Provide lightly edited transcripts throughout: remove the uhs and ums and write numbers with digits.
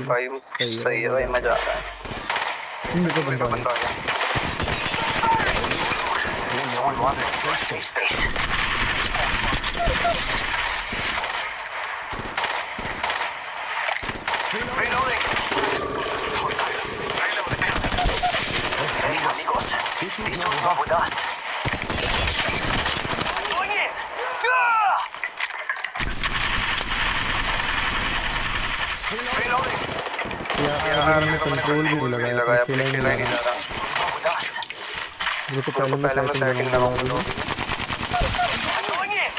भाई सही है भाई, मजा आ रहा है। मेरे को बंदा बंदा आ गया। These two are with us. Going in. Reloading. यार मैंने कंट्रोल भी नहीं लगाया, खेला ही नहीं जा रहा। With us. मेरे को पहले मैं सेटिंग लगाऊंगा। Going in.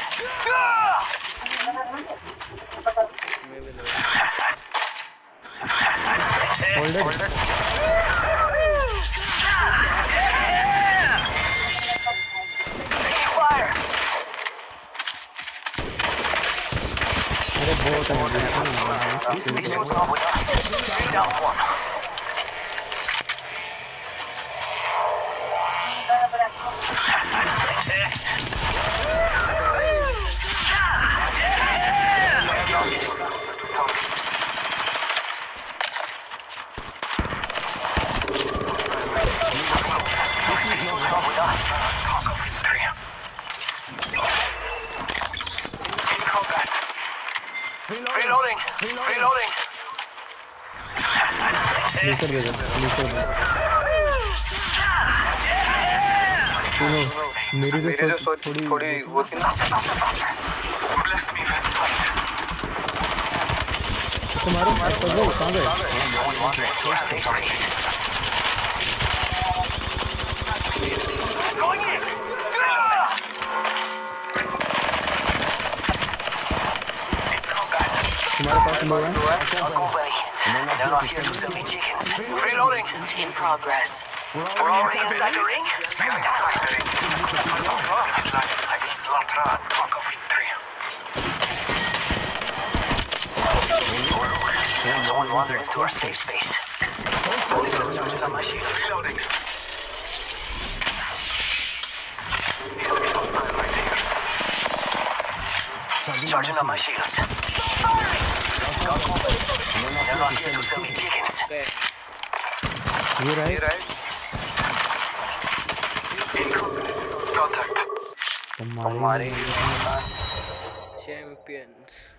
Hold it. Fire. अरे बहुत है These two are with us. Down one. With us. In combat. Reloading. Reloading. लेकर दे सुनो मेरी जो सोच थोड़ी वो थी ना। Bless me with sight. तुम्हारे कहाँ गए? Safe space. Going in. In combat. तुम्हारे पास लोग हैं? I'll go away. They're not here to sell me chickens. Reloading. In progress. We're already inside the ring? I will slaughter a talk of victory. Someone wandered into our safe space. Charging on my shields. Reloading. Charging on my shields. They're not here to sell me chickens. ये रहा In contact. हमारे हमारे Champions.